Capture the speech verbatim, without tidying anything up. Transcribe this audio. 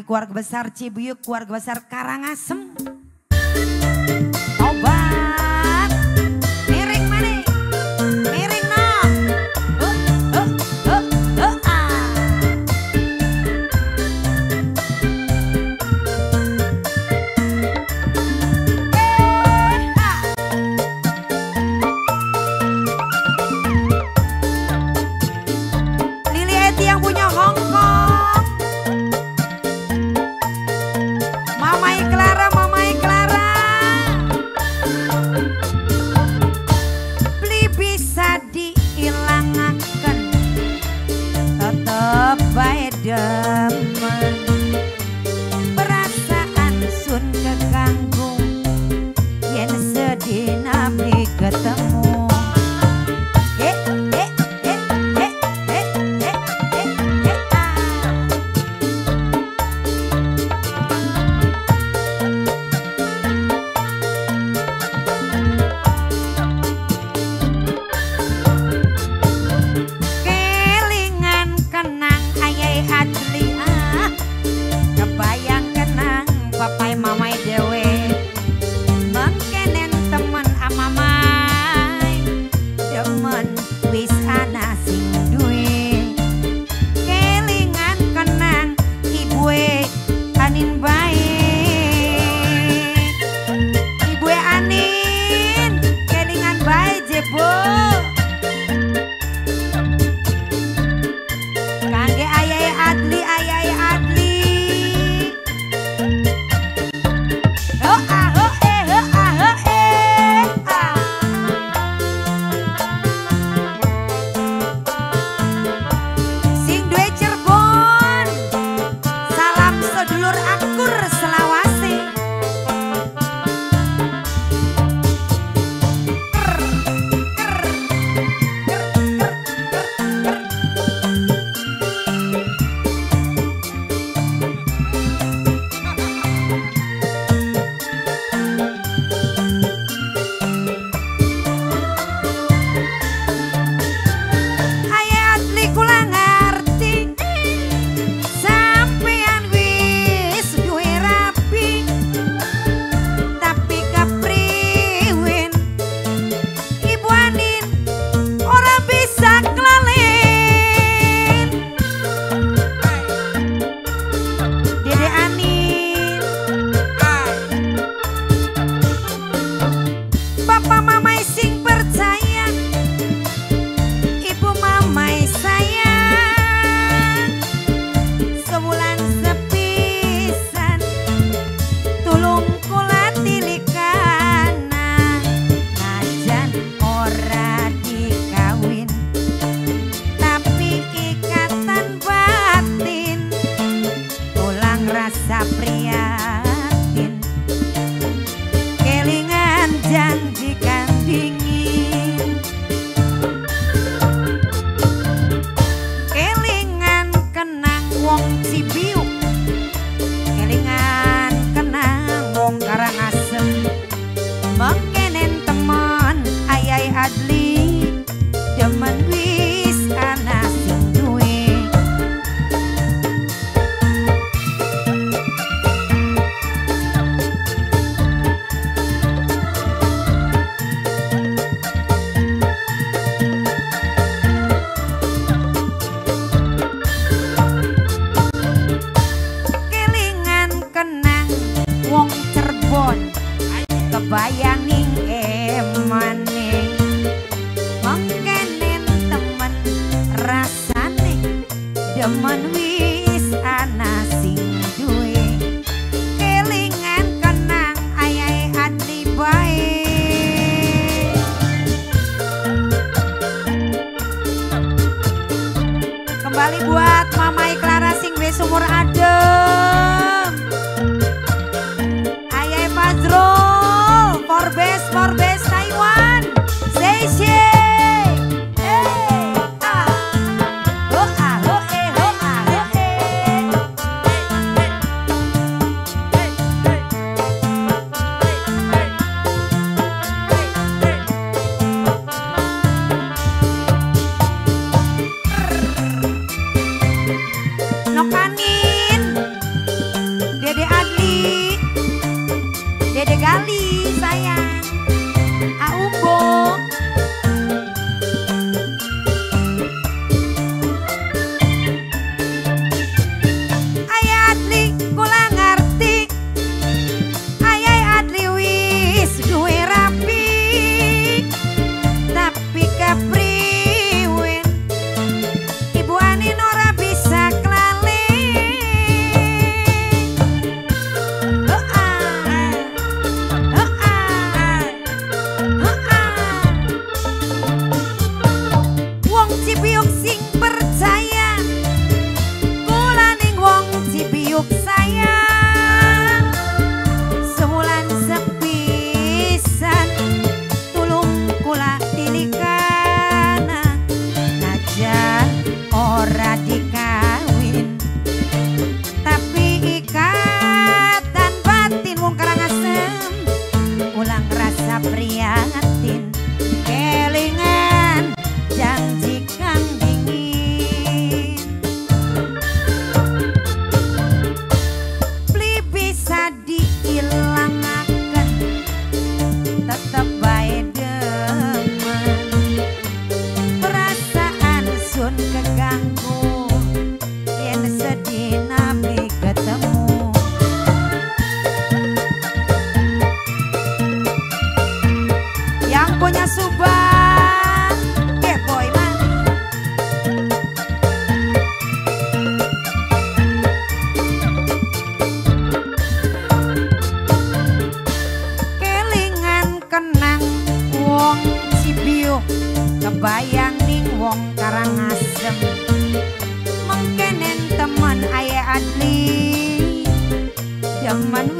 bagi keluarga besar Cibuyut, keluarga besar Karangasem. Tobat, miring mana? Miring no. Uh, uh, uh, uh, ah. Eh, ah. Lili Eti yang punya Hongkong. Mamai Clara, Mamai Clara. Beli bisa diilangaken, tetep bae demen. Perasaan sun keganggu, yen sedina beli ketemu. Eh, eh, eh, eh, eh, eh, eh, eh, ah. Kelingan kenang ayai adli ah, kebayang kenang papai mamai dewe, mengkenen temen amamai, demen wis ana sing duwe. Kelingan kenang ibue anin bae, ibue anin kelingan bae jebo. Kangge ayai adli, ayai adli. demen